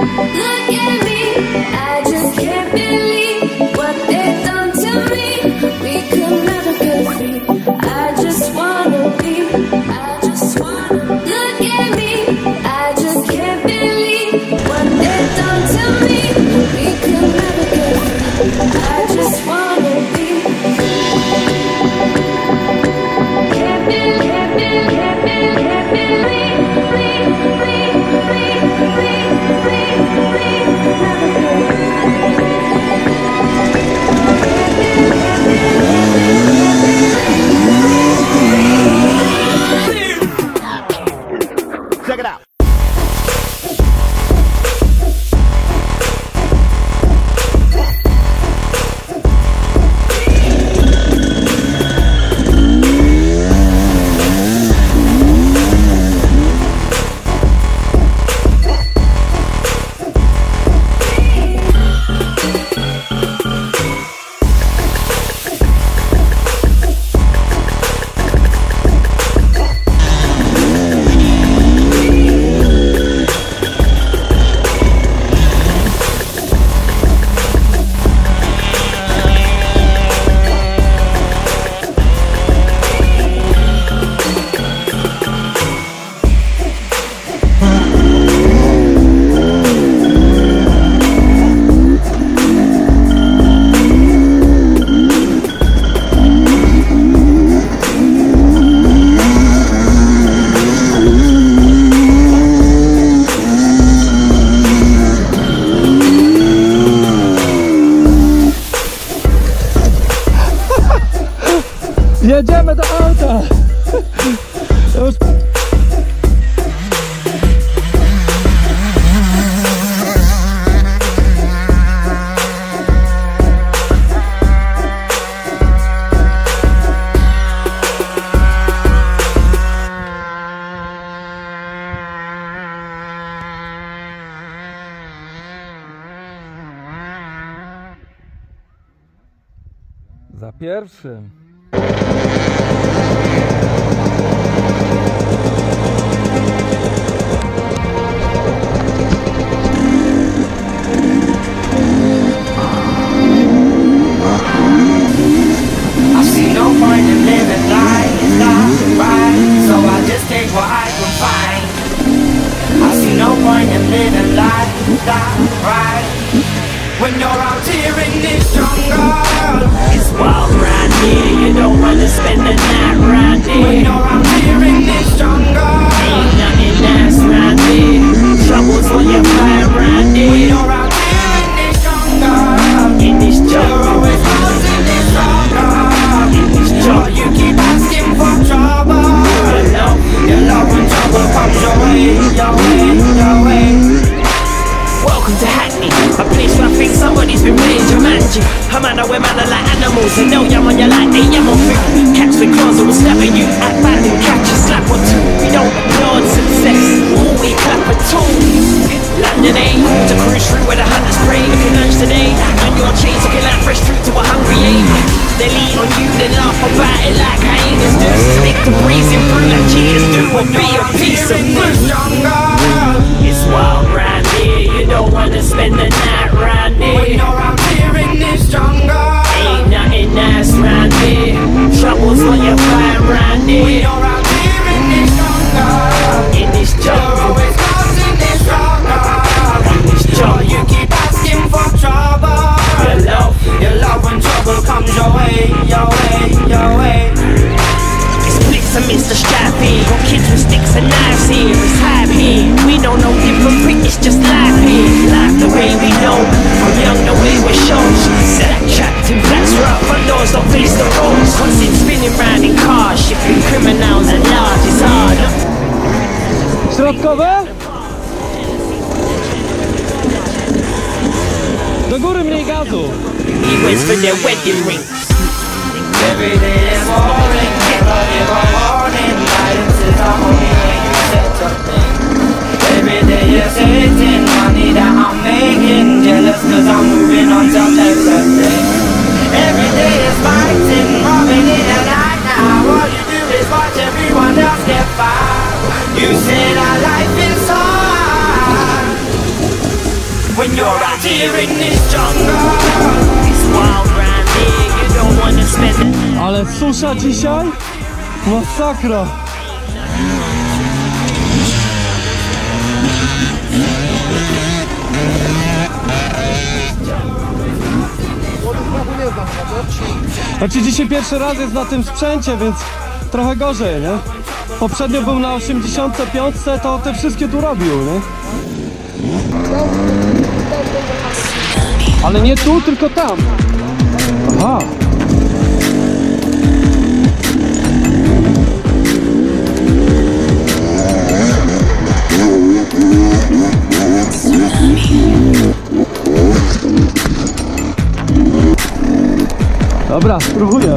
Look at me, I just can't believe what they've done to me. We could never get free. I just wanna be, I just wanna. Look at me, I just can't believe what they've done to me. We could never get free. I just wanna be. Can't believe, can't believe, can't believe, can't Check it out. Jedziemy do auta! Już... Za pierwszym. When you're out here in this jungle, it's wild round here, you don't wanna spend the night round here. when you're out here in this jungle, Ain't nothing nice round here, trouble's what you find round when here. you're out here in this jungle, In this you're jungle, always lost in this jungle. in this But jungle, you keep asking for trouble. Your love when trouble comes your way, your way, your way. welcome to Hackney, a place where I think somebody's been playing Jumanji. I'm on a way, man, are like animals, and they'll yam on you like they yam on food. Cats with claws that will snap at you, act bad and catch a slap or two. We don't applaud success, all we clap at all. London A, to cruise through where the hunters prey. Looking lunch today, on your chains, looking like fresh fruit to a hungry ape. They lean on you, they laugh about it like hyenas do. Stick to breezing through like cheetahs do, or be a piece of fruit. It's wild round here, you don't wanna spend the night round When here. you're out here in this jungle, Ain't nothing nice round here, trouble's what you find round when here. you're out here in this jungle, In this you're jungle, always lost in this jungle. in this But jungle, you keep asking for trouble. Your love when trouble comes your way, your way, your way. it's blitz amidst the strife here. Got kids with sticks and knives here, it's hype here. We don't know different, it's just life here. Life the way we know, from young the way we're shown. Set up trapped in flats, right front doors, don't face the roads. Constant spinning round in cars, shipping criminals and large is hard. Środkowe? Do góry, mniej gazu! He waits for their wedding rings. Every day is boring, never give a warning. Guidance is the only way you set up things. Every day you're hating money that I'm making. Jealous cause I'm moving on to everything. Every day is fighting, robbing in the night now. All you do is watch everyone else get by. You say that life is hard. when you're out here in this jungle. It's wild round here, you don't wanna spend it. Ale susza dzisiaj? Masakra! Znaczy dzisiaj pierwszy raz jest na tym sprzęcie, więc trochę gorzej, nie? Poprzednio był na 85, to te wszystkie tu robił, nie? Ale nie tu, tylko tam. Aha. Dobra, spróbuję.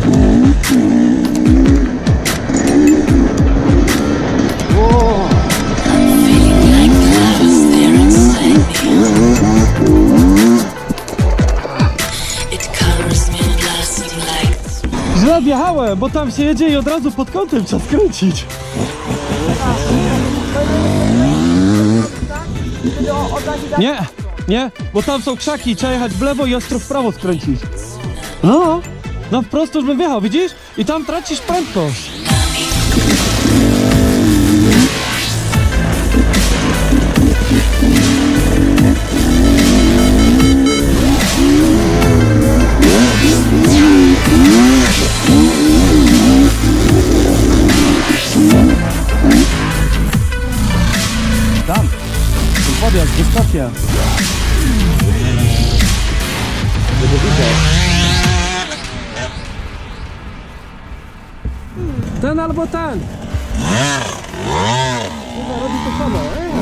Wow. Źle wjechałem, bo tam się jedzie i od razu pod kątem trzeba skręcić. Nie, nie, bo tam są krzaki, trzeba jechać w lewo i ostro w prawo skręcić. No, no wprost już bym wjechał, widzisz? I tam tracisz prędkość. Tam, ten podjazd, wystacja. Żeby widział. Ten albo ten. Chyba robi to samo.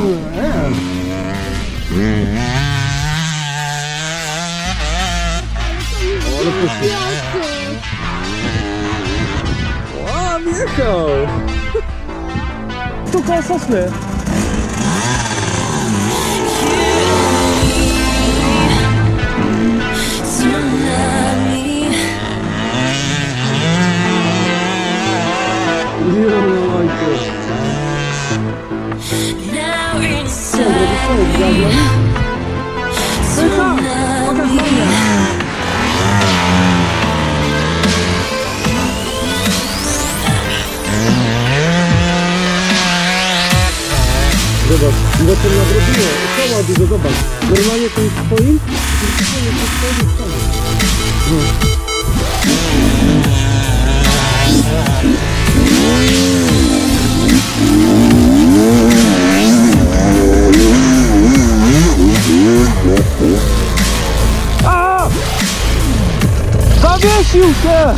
Ale puszczy. O, wjechał. Tu koło sosny. Zobacz, bo to nadrobiło, koła dużo, zobacz. Normalnie to jest twoim, i to jest twoim. A! Zawiesił się!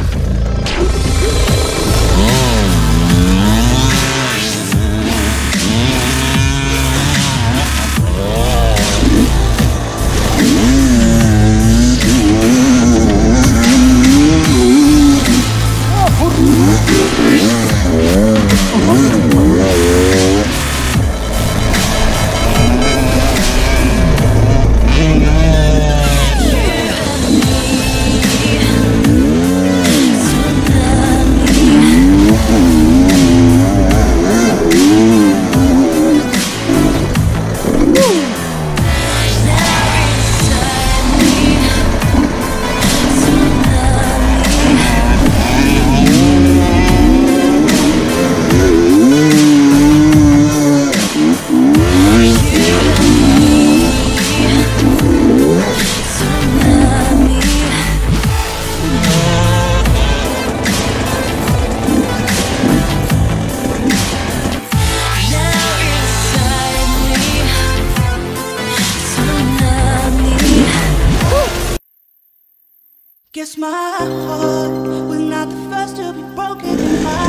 Guess my heart was not the first to be broken in my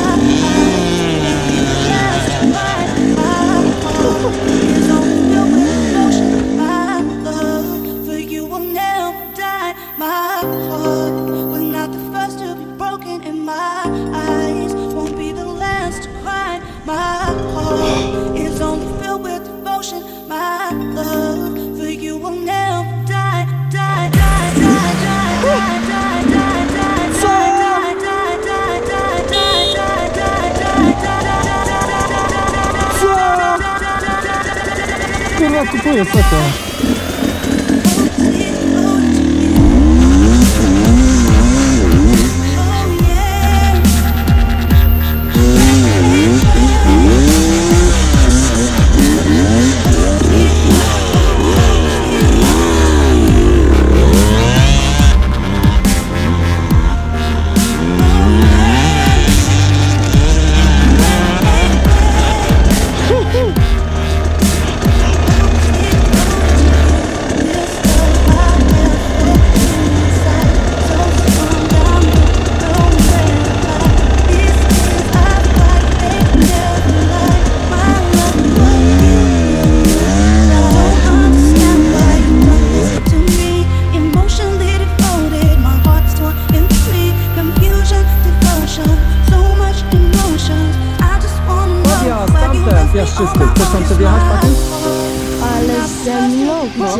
eyes. My heart is only filled with emotion. My love for you will never die. My heart was not the first to be broken in my eyes. Won't be the last to cry. My heart is only filled with devotion. My love for you will never die. Die, die, die, die, die, die. Kurwa, kupuję, co to?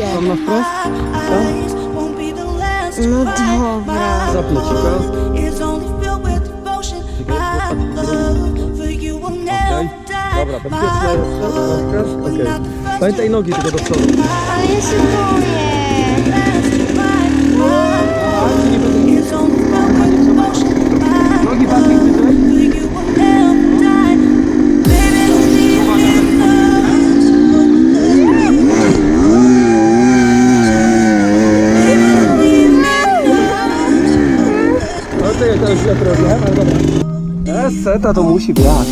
idzie. Tam na wprost? No dobra. Zapnę ci go. Dobra, bezpiecznie jest. Okej. Pamiętaj nogi tylko do przodu. Ale ja się boję. Nogi bardziej wyżej. No to ja to źle robię, ale dobra. Seta to musi wjechać.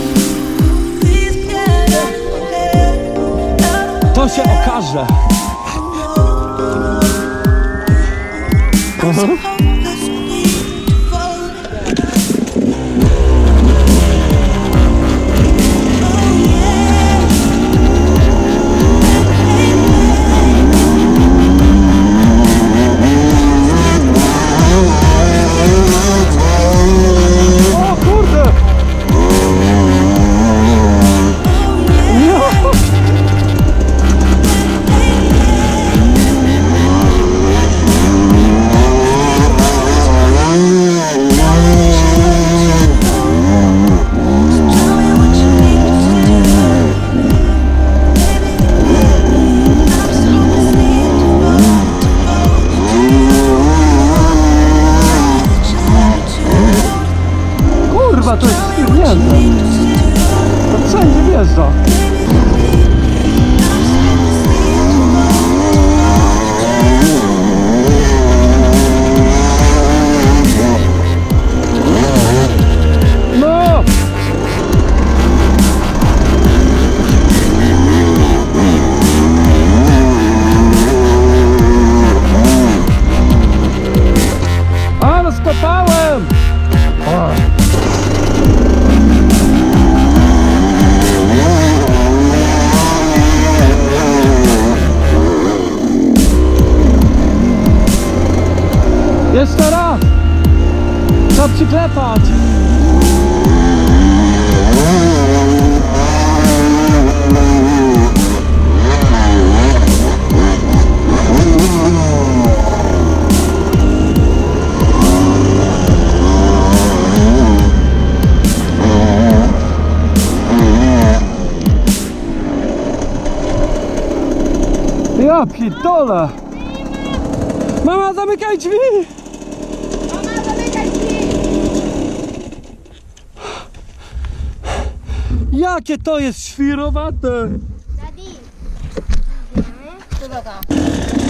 To się okaże. O kurde! Kurwa, to jest wjeżdża. To wszędzie wjeżdża. No! Ale skopałem! Jeszcze raz! Trzeba przyklepać! Ja pitole! Mama, zamykaj drzwi! Jakie to jest świrowate! Daddy. Co to?